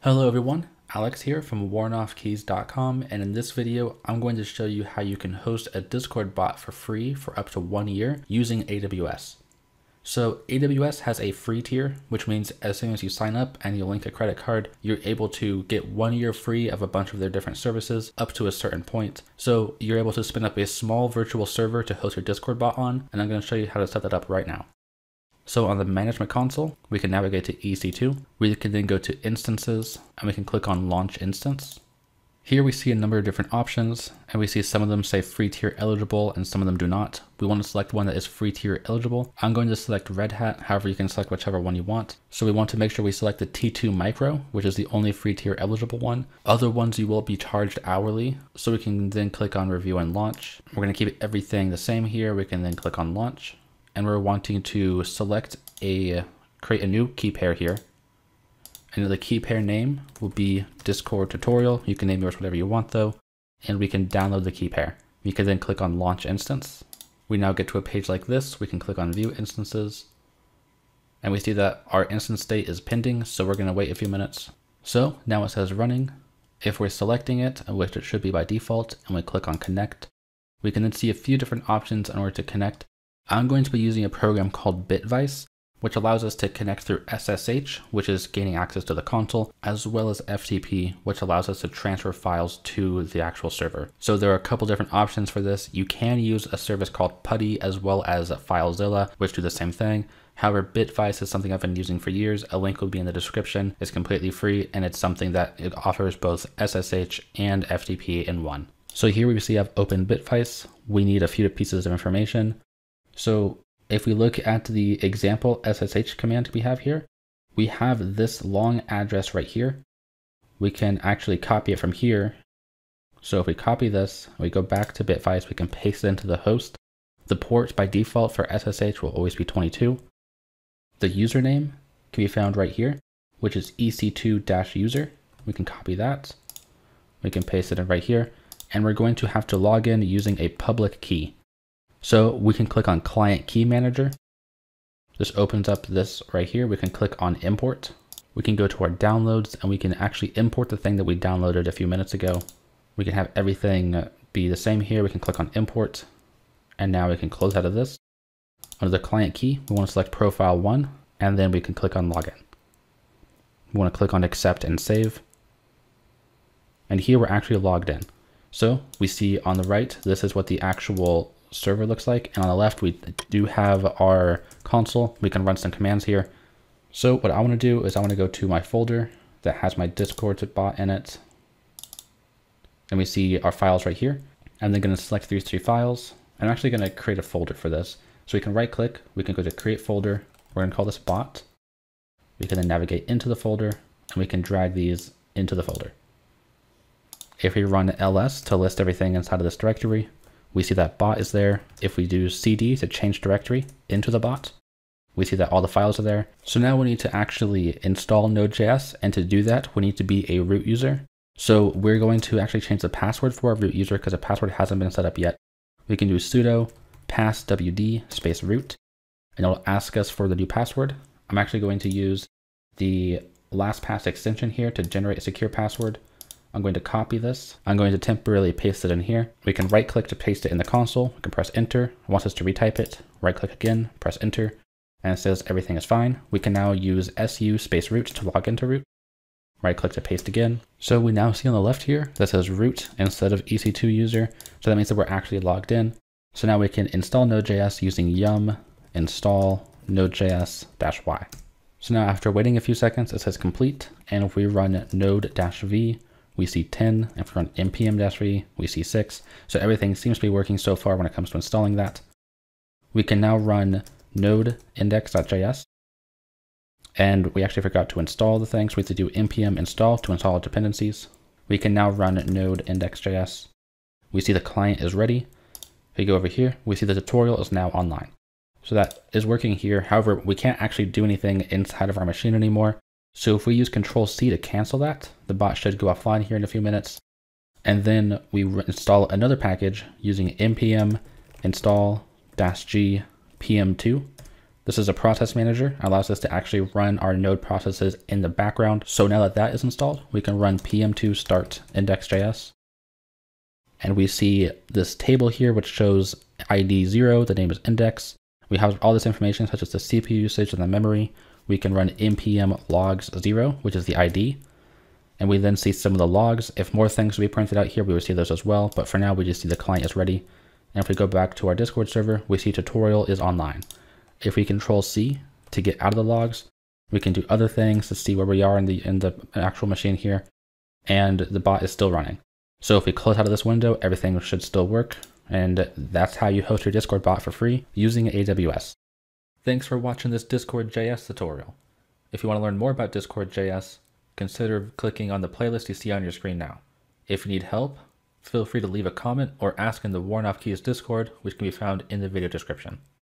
Hello everyone, Alex here from warnoffkeys.com, and in this video I'm going to show you how you can host a Discord bot for free for up to 1 year using AWS. So AWS has a free tier, which means as soon as you sign up and you link a credit card, you're able to get 1 year free of a bunch of their different services up to a certain point. So you're able to spin up a small virtual server to host your Discord bot on, and I'm going to show you how to set that up right now. So on the management console, we can navigate to EC2. We can then go to instances and we can click on launch instance. Here we see a number of different options, and we see some of them say free tier eligible and some of them do not. We want to select one that is free tier eligible. I'm going to select Red Hat, however you can select whichever one you want. So we want to make sure we select the T2 Micro, which is the only free tier eligible one. Other ones you will be charged hourly, so we can then click on review and launch. We're going to keep everything the same here. We can then click on launch. And we're wanting to create a new key pair here. And the key pair name will be Discord tutorial. You can name yours whatever you want though. And we can download the key pair. We can then click on launch instance. We now get to a page like this. We can click on view instances. And we see that our instance state is pending, so we're going to wait a few minutes. So now it says running. If we're selecting it, which it should be by default, and we click on connect, we can then see a few different options in order to connect. I'm going to be using a program called Bitvise, which allows us to connect through SSH, which is gaining access to the console, as well as FTP, which allows us to transfer files to the actual server. So there are a couple different options for this. You can use a service called Putty as well as FileZilla, which do the same thing. However, Bitvise is something I've been using for years. A link will be in the description. It's completely free, and it's something that it offers both SSH and FTP in one. So here we see I've opened Bitvise. We need a few pieces of information. So if we look at the example SSH command we have here, we have this long address right here. We can actually copy it from here. So if we copy this, we go back to Bitvise, we can paste it into the host. The port by default for SSH will always be 22. The username can be found right here, which is ec2-user. We can copy that. We can paste it in right here. And we're going to have to log in using a public key. So we can click on Client Key Manager. This opens up this right here. We can click on Import. We can go to our downloads and we can actually import the thing that we downloaded a few minutes ago. We can have everything be the same here. We can click on Import. And now we can close out of this. Under the Client Key, we want to select Profile 1, and then we can click on Login. We want to click on Accept and Save. And here we're actually logged in. So we see on the right, this is what the actual server looks like, and on the left we do have our console. We can run some commands here. So what I want to do is I want to go to my folder that has my Discord bot in it, and we see our files right here. I'm then going to select these 3 files. I'm actually going to create a folder for this. So we can right click, we can go to create folder. We're going to call this bot. We can then navigate into the folder and we can drag these into the folder. If we run ls to list everything inside of this directory, we see that bot is there. If we do cd to change directory into the bot, we see that all the files are there. So now we need to actually install Node.js, and to do that, we need to be a root user. So we're going to actually change the password for our root user because the password hasn't been set up yet. We can do sudo passwd space root, and it'll ask us for the new password. I'm actually going to use the LastPass extension here to generate a secure password. I'm going to copy this. I'm going to temporarily paste it in here. We can right click to paste it in the console. We can press enter. It wants us to retype it. Right click again, press enter, and it says everything is fine. We can now use su space root to log into root. Right click to paste again. So we now see on the left here that says root instead of ec2 user. So that means that we're actually logged in. So now we can install Node.js using yum install node.js-y. So now after waiting a few seconds, it says complete. And if we run node-v, we see 10, if we run npm-v, we see 6. So everything seems to be working so far when it comes to installing that. We can now run node index.js. And we actually forgot to install the thing, so we have to do npm install to install dependencies. We can now run node index.js. We see the client is ready. If we go over here, we see the tutorial is now online. So that is working here. However, we can't actually do anything inside of our machine anymore. So if we use Control-C to cancel that, the bot should go offline here in a few minutes. And then we install another package using npm install -g pm2. This is a process manager, allows us to actually run our node processes in the background. So now that that is installed, we can run pm2 start index.js. And we see this table here, which shows ID 0, the name is index. We have all this information such as the CPU usage and the memory. We can run npm logs 0, which is the ID. And we then see some of the logs. If more things we printed out here, we would see those as well. But for now, we just see the client is ready. And if we go back to our Discord server, we see tutorial is online. If we control C to get out of the logs, we can do other things to see where we are in the actual machine here. And the bot is still running. So if we close out of this window, everything should still work. And that's how you host your Discord bot for free using AWS. Thanks for watching this Discord.js tutorial. If you want to learn more about Discord.js, consider clicking on the playlist you see on your screen now. If you need help, feel free to leave a comment or ask in the Worn Off Keys Discord, which can be found in the video description.